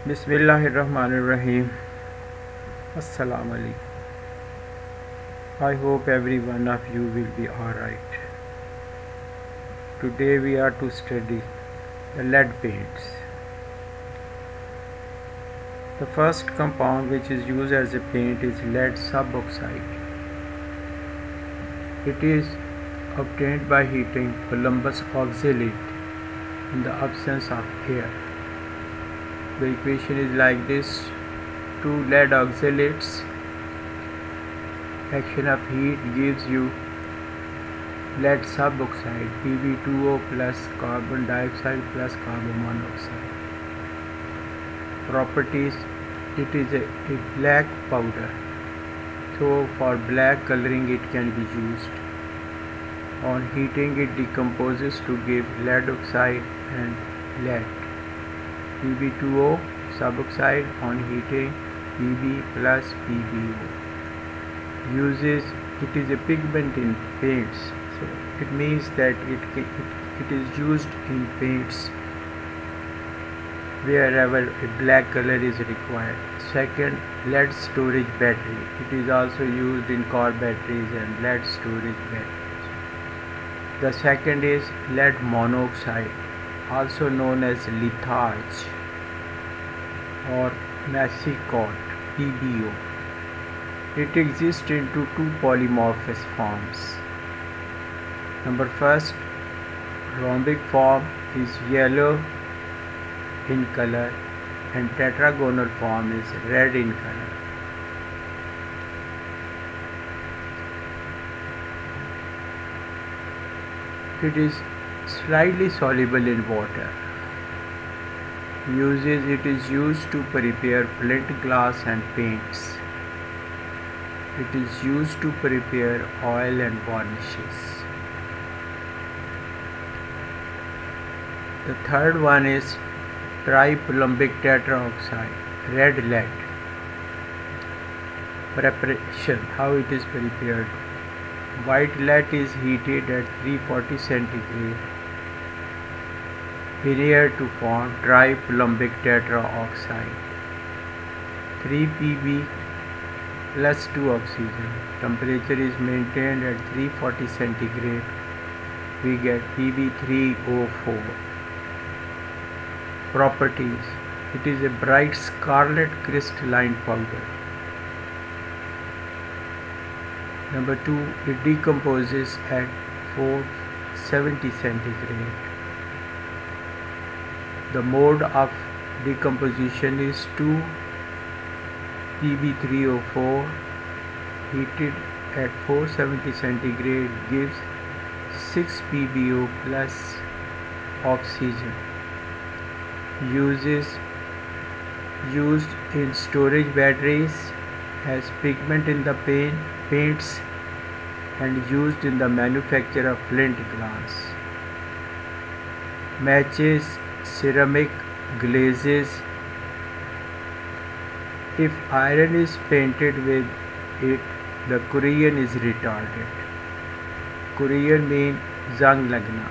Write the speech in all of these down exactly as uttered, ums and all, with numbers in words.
Bismillahirrahmanirrahim. Assalamu alaikum. I hope every one of you will be alright. Today we are to study the lead paints. The first compound which is used as a paint is lead suboxide. It is obtained by heating Columbus oxalate in the absence of air. The equation is like this: two lead oxalates, action of heat gives you lead suboxide P b two O plus carbon dioxide plus carbon monoxide. Properties: it is a, a black powder, so for black coloring it can be used. On heating it decomposes to give lead oxide and lead. P b two O suboxide on heating Pb plus P b O. Uses: it is a pigment in paints, so it means that it, it, it is used in paints wherever a black color is required. Second, lead storage battery. It is also used in car batteries and lead storage batteries. The second is lead monoxide, also known as litharge or massicot P b O. It exists into two polymorphous forms. Number first, rhombic form is yellow in color and tetragonal form is red in color. It is slightly soluble in water. Uses: it is used to prepare flint glass and paints. It is used to prepare oil and varnishes. The third one is tripolymbic tetraoxide, red lead. Preparation: how it is prepared. White lead is heated at three forty centigrade in air to form tripolymbic tetraoxide. three P b plus two oxygen. Temperature is maintained at three forty centigrade. We get P b three O four. Properties: it is a bright scarlet crystalline powder. Number two, it decomposes at four seventy centigrade. The mode of decomposition is two P b three O four heated at four seventy centigrade gives six P b O plus oxygen. Uses: used in storage batteries, as pigment in the paint, paints, and used in the manufacture of flint glass. Matches ceramic glazes. If iron is painted with it, the corrosion is retarded. Corrosion means zang lagna.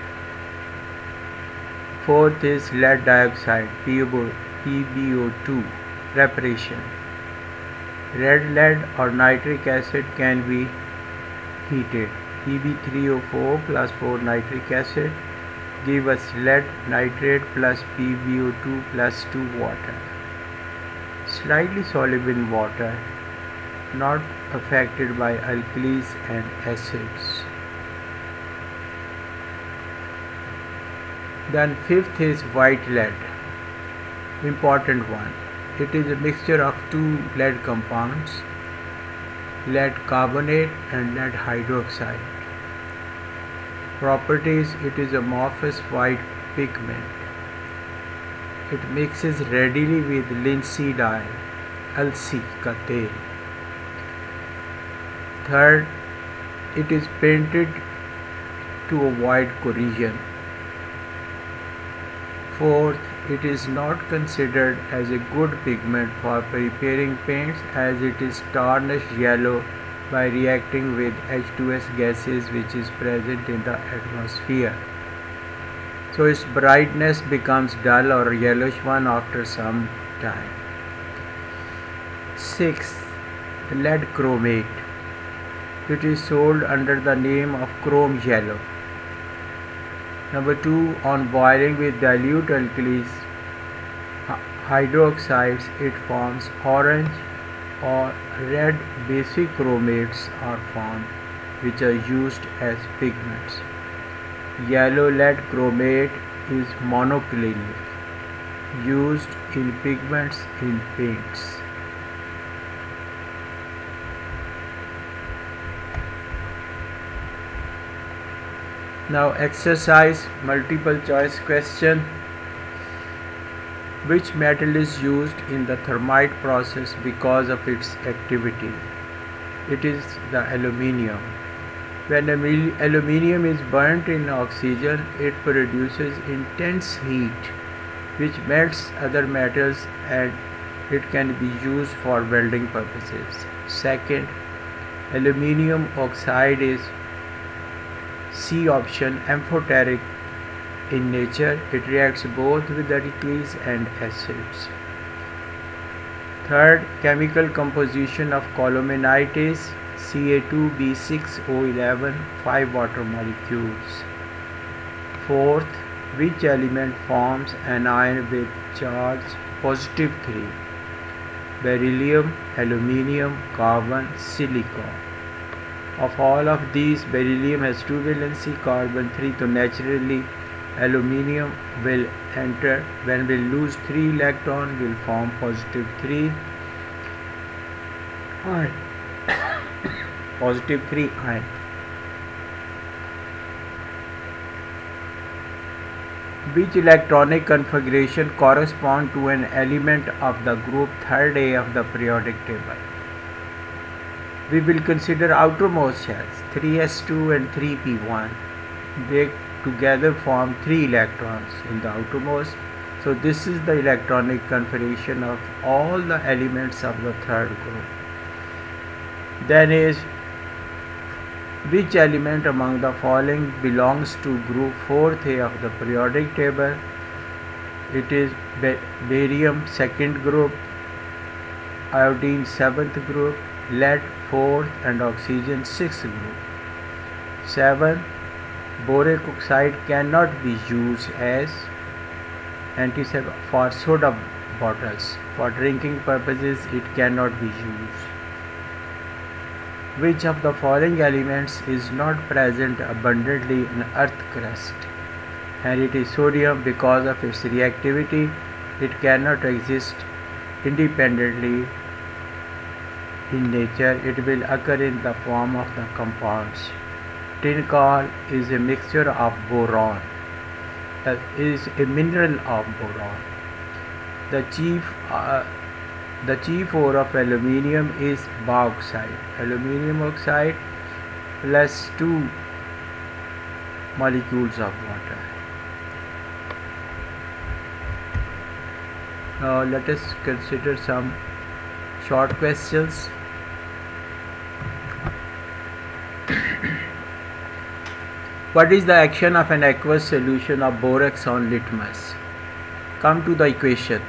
Fourth is lead dioxide P b O two preparation. Red lead or nitric acid can be heated. P b three O four plus four nitric acid give us lead nitrate plus P b O two plus two water. Slightly soluble in water, not affected by alkalis and acids. Then fifth is white lead, important one. It is a mixture of two lead compounds, lead carbonate and lead hydroxide. Properties: it is amorphous white pigment. It mixes readily with linseed oil, अलसी का तेल. Third, it is painted to avoid corrosion. Fourth, it is not considered as a good pigment for preparing paints as it is tarnished yellow by reacting with H two S gases which is present in the atmosphere. so its brightness becomes dull or yellowish one after some time. Sixth, lead chromate. It is sold under the name of chrome yellow. Number two, on boiling with dilute alkalis hydroxides, it forms orange or red basic chromates are formed, which are used as pigments. Yellow lead chromate is monoclinic, used in pigments in paints. Now exercise multiple choice question. Which metal is used in the thermite process because of its activity? It is the aluminium. When aluminium is burnt in oxygen, it produces intense heat which melts other metals and it can be used for welding purposes. Second, aluminium oxide is C option, amphoteric in nature. It reacts both with alkalis and acids. Third, chemical composition of columenite is C A two B six O eleven, five water molecules. Fourth, which element forms an ion with charge positive three? Beryllium, aluminium, carbon, silicon. Of all of these, beryllium has two valency, carbon three, so naturally aluminium will enter. When we lose three electron, will form positive three ion. Positive three ion. Which electronic configuration correspond to an element of the group third A of the periodic table? We will consider outermost shells, three S two and three P one. They together form three electrons in the outermost. So this is the electronic configuration of all the elements of the third group. Then is, which element among the following belongs to group fourth A of the periodic table? It is barium second group, iodine seventh group, lead fourth and oxygen sixth group. seven. Boric oxide cannot be used as antiseptic for soda bottles. For drinking purposes it cannot be used. Which of the following elements is not present abundantly in earth crust? And it is sodium. Because of its reactivity, it cannot exist independently in nature. It will occur in the form of the compounds. Tin coal is a mixture of boron. That is a mineral of boron. The chief uh, the chief ore of aluminium is bauxite. Aluminium oxide plus two molecules of water. Now let us consider some short questions. What is the action of an aqueous solution of borax on litmus? Come to the equation.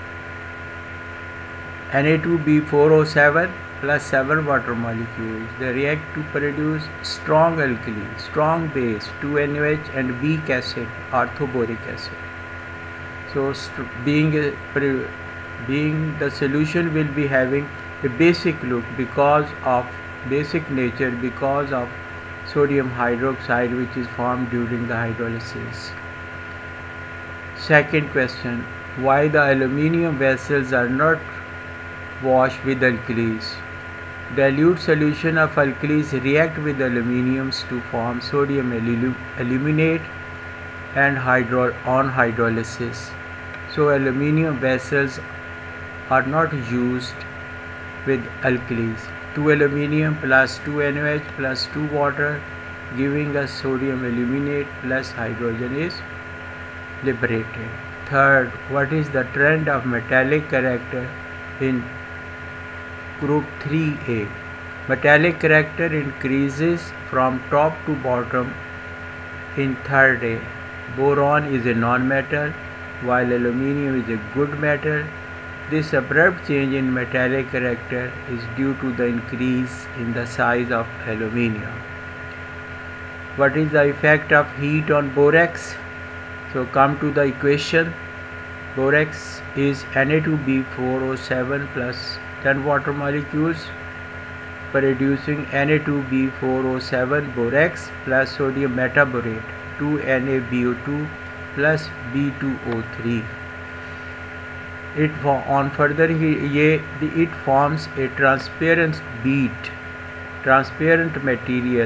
N A two B four O seven plus seven water molecules. They react to produce strong alkali, strong base, two N O H and weak acid, orthoboric acid. So being a, being the solution will be having a basic look because of basic nature, because of sodium hydroxide which is formed during the hydrolysis. Second question, why the aluminium vessels are not washed with alkalis? Dilute solution of alkalis react with aluminiums to form sodium aluminate and hydro on hydrolysis. So aluminium vessels are not used with alkalis. two aluminium plus two N O H plus two water giving us sodium aluminate plus hydrogen is liberated. Third, what is the trend of metallic character in group three A? Metallic character increases from top to bottom in third A. boron is a non-metal while aluminium is a good metal. This abrupt change in metallic character is due to the increase in the size of aluminium. What is the effect of heat on borax? So come to the equation. Borax is N A two B four O seven plus ten water molecules producing N A two B four O seven borax plus sodium metaborate two N A B O two plus B two O three. It on further it forms a transparent bead, transparent material.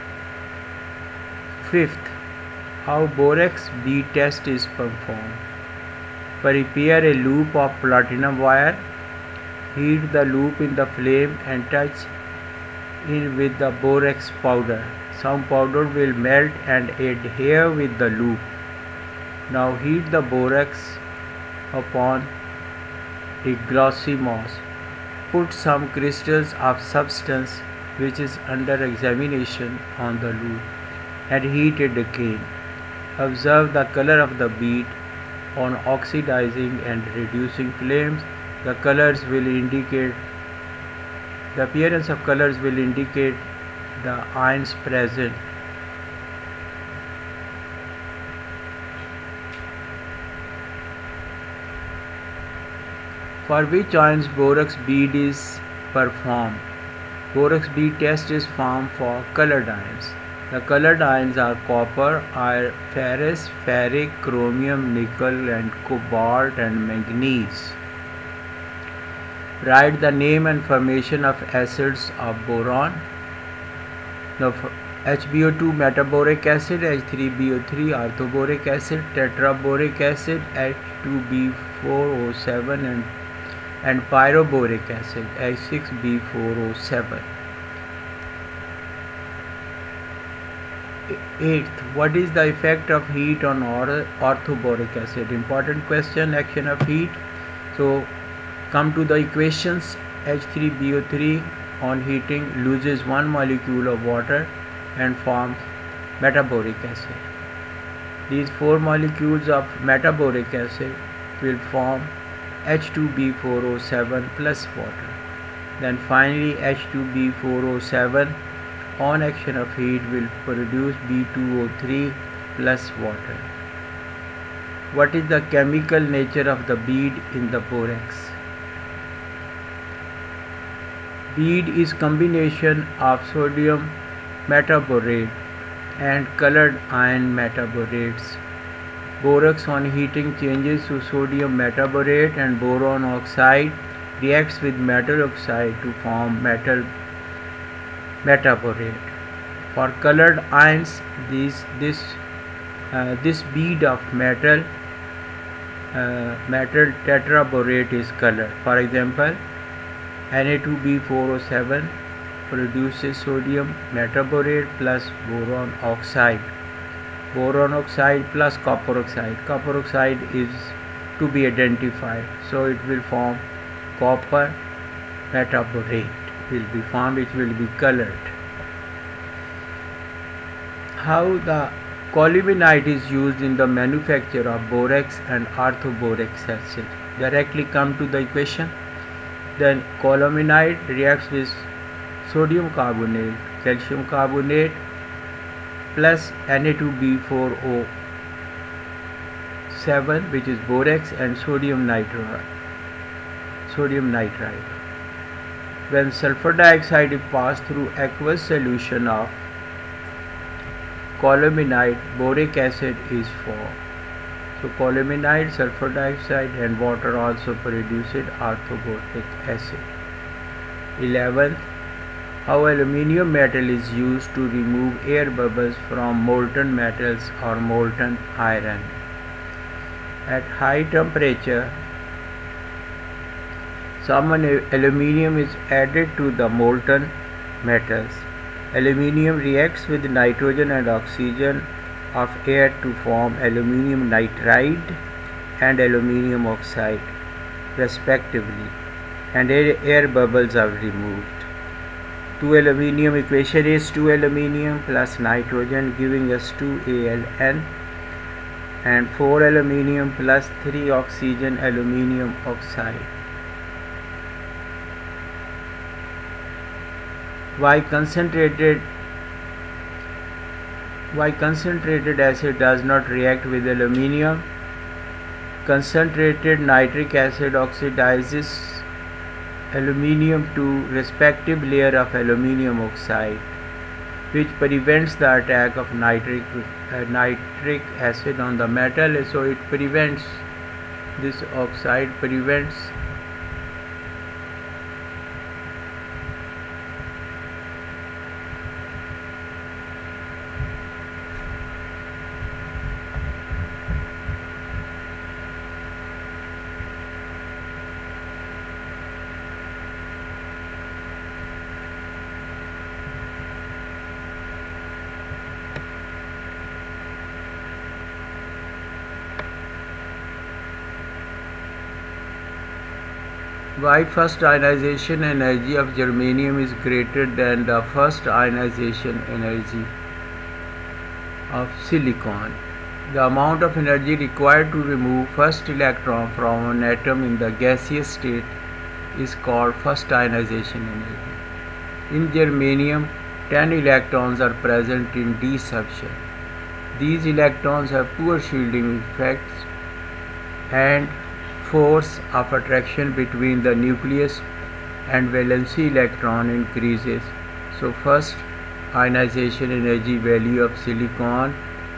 Fifth, how borax bead test is performed. Prepare a loop of platinum wire, heat the loop in the flame and touch in with the borax powder. Some powder will melt and adhere with the loop. Now heat the borax upon a glossy mass. Put some crystals of substance which is under examination on the loop and heat it again. Observe the color of the bead on oxidizing and reducing flames. The colors will indicate the appearance of colors will indicate the ions present. For which ions borax bead is performed? Borax bead test is formed for colored ions. The colored ions are copper, iron, ferrous, ferric, chromium, nickel and cobalt and manganese. Write the name and formation of acids of boron. The H B O two metaboric acid, H three B O three orthoboric acid, tetraboric acid, H two B four O seven and, and pyroboric acid, H six B four O seven. Eighth, what is the effect of heat on orthoboric acid? Important question, action of heat. So come to the equations. H three B O three on heating loses one molecule of water and forms metaboric acid. These four molecules of metaboric acid will form H two B four O seven plus water. Then finally H two B four O seven on action of heat will produce B two O three plus water. What is the chemical nature of the bead in the borax? Bead is combination of sodium metaborate and colored ion metaborates. Borax on heating changes to sodium metaborate and boron oxide reacts with metal oxide to form metal metaborate. For colored ions, this this uh, this bead of metal uh, metal tetraborate is colored. For example, N A two B four O seven produces sodium metaborate plus boron oxide. Boron oxide plus copper oxide. Copper oxide is to be identified, so it will form copper metaborate. Will be formed, it will be colored. How the columenide is used in the manufacture of borax and orthoboric acid. Directly come to the equation. Then columenide reacts with sodium carbonate, calcium carbonate plus N A two B four O seven, which is borax, and sodium nitride. Sodium nitride. When sulfur dioxide is passed through aqueous solution of columenide, boric acid is formed. So columenide, sulfur dioxide and water also produces orthoboric acid. eleventh, how aluminium metal is used to remove air bubbles from molten metals or molten iron. At high temperature, some aluminium is added to the molten metals. Aluminium reacts with nitrogen and oxygen of air to form aluminium nitride and aluminium oxide respectively, and air bubbles are removed. two aluminium equation is two aluminium plus nitrogen giving us two A L N and four aluminium plus three oxygen aluminium oxide. Why concentrated why concentrated acid does not react with aluminium? Concentrated nitric acid oxidizes aluminium to respective layer of aluminium oxide, which prevents the attack of nitric uh, nitric acid on the metal. So it prevents this oxide prevents why first ionization energy of germanium is greater than the first ionization energy of silicon. The amount of energy required to remove first electron from an atom in the gaseous state is called first ionization energy. In germanium, ten electrons are present in d section. These electrons have poor shielding effects and force of attraction between the nucleus and valency electron increases. So first ionization energy value of silicon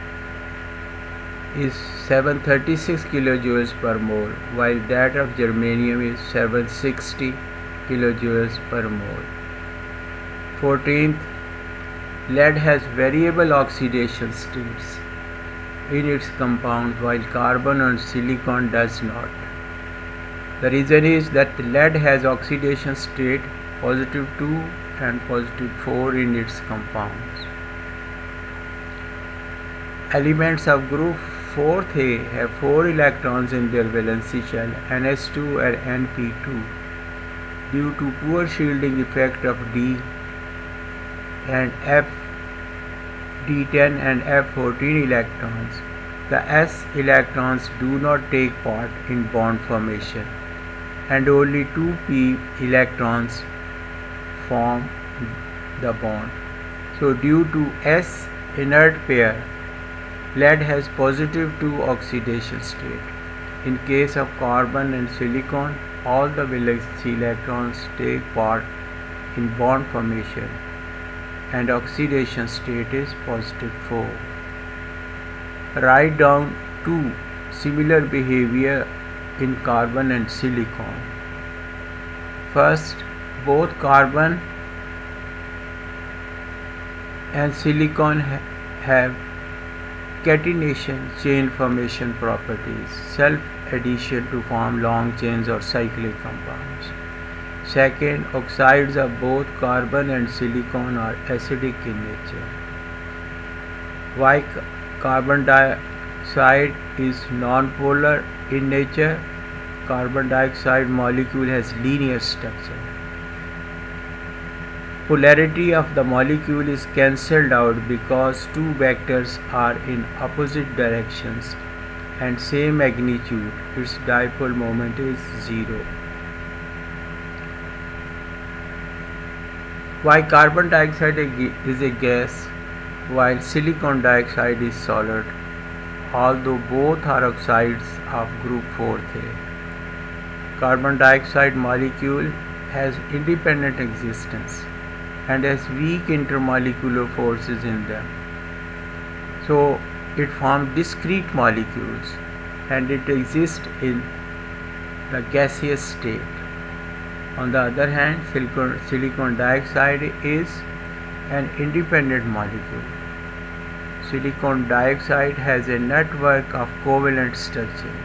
is seven hundred thirty-six kilojoules per mole, while that of germanium is seven hundred sixty kilojoules per mole. fourteenth. Lead has variable oxidation states in its compounds, while carbon and silicon does not. The reason is that lead has oxidation state positive two and positive four in its compounds. Elements of group fourth A have four electrons in their valency shell, N S two and N P two. Due to poor shielding effect of D and F, D ten and F fourteen electrons, the S electrons do not take part in bond formation, and only two p electrons form the bond. So due to S inert pair, lead has positive two oxidation state. In case of carbon and silicon, all the valence electrons take part in bond formation and oxidation state is positive four. Write down two similar behavior in carbon and silicon. First, both carbon and silicon ha have catenation chain formation properties, self-addition to form long chains or cyclic compounds. Second, oxides of both carbon and silicon are acidic in nature. Why carbon dioxide is nonpolar in nature? Carbon dioxide molecule has linear structure. Polarity of the molecule is cancelled out because two vectors are in opposite directions and same magnitude. Its dipole moment is zero. Why carbon dioxide is a gas while silicon dioxide is solid, although both are oxides of group fourth A. Carbon dioxide molecule has independent existence and has weak intermolecular forces in them. So it forms discrete molecules and it exists in the gaseous state. On the other hand, silicon, silicon dioxide is an independent molecule. Silicon dioxide has a network of covalent structure.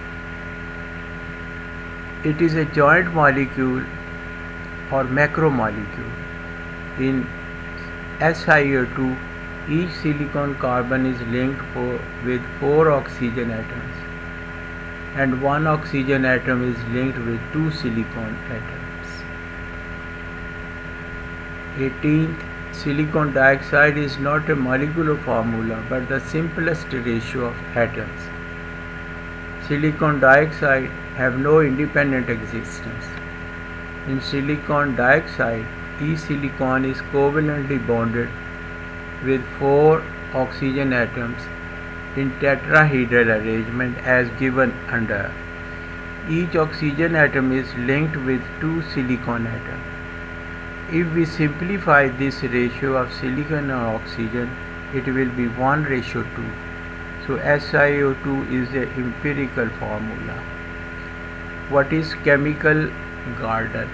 It is a joint molecule or macromolecule. In S i O two, each silicon carbon is linked for, with four oxygen atoms, and one oxygen atom is linked with two silicon atoms. eighteenth. silicon dioxide is not a molecular formula but the simplest ratio of atoms. Silicon dioxide have no independent existence. In silicon dioxide, each silicon is covalently bonded with four oxygen atoms in tetrahedral arrangement as given under. Each oxygen atom is linked with two silicon atoms. If we simplify this ratio of silicon and oxygen, it will be one ratio two. So S i O two is the empirical formula. What is chemical garden?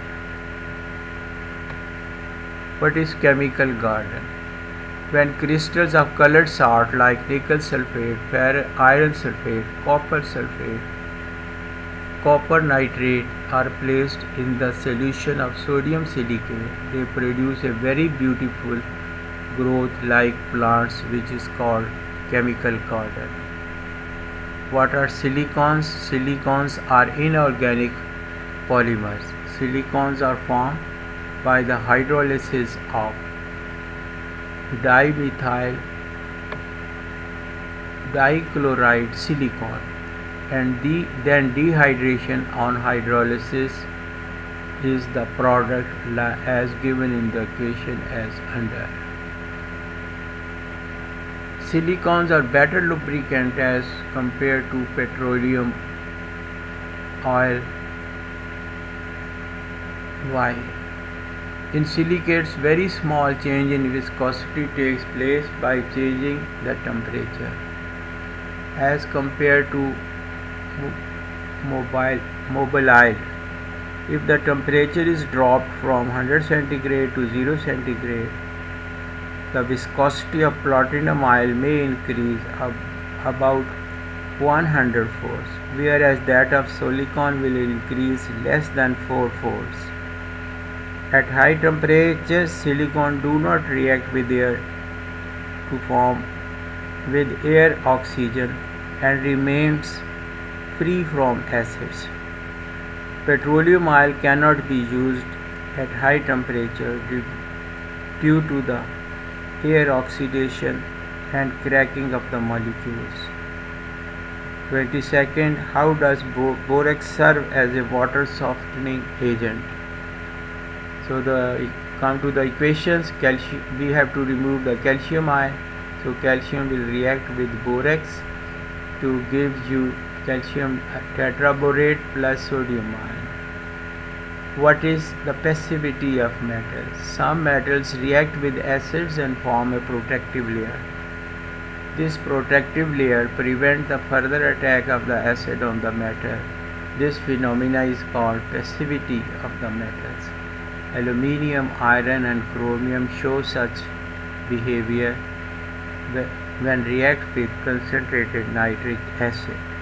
What is chemical garden? When crystals of colored salt like nickel sulfate, ferro, iron sulfate, copper sulfate, copper nitrate are placed in the solution of sodium silicate, they produce a very beautiful growth like plants which is called chemical garden. What are silicons? Silicons are inorganic polymers. Silicons are formed by the hydrolysis of dimethyl dichloride silicon and the, then dehydration on hydrolysis is the product as given in the equation as under. Silicons are better lubricant as compared to petroleum oil. Why? In silicates, very small change in viscosity takes place by changing the temperature as compared to mobile mobile oil. If the temperature is dropped from one hundred centigrade to zero centigrade, the viscosity of platinum oil may increase ab about one hundred folds, whereas that of silicon will increase less than four folds. At high temperatures, silicon do not react with air to form with air oxygen and remains free from acids. Petroleum oil cannot be used at high temperature due to the air oxidation and cracking of the molecules. twenty-second. How does borax serve as a water softening agent? So the come to the equations. Calcium, we have to remove the calcium ion. So calcium will react with borax to give you calcium tetraborate plus sodium ion. What is the passivity of metals? Some metals react with acids and form a protective layer. This protective layer prevents the further attack of the acid on the metal. This phenomena is called passivity of the metals. Aluminium, iron and chromium show such behavior when react with concentrated nitric acid.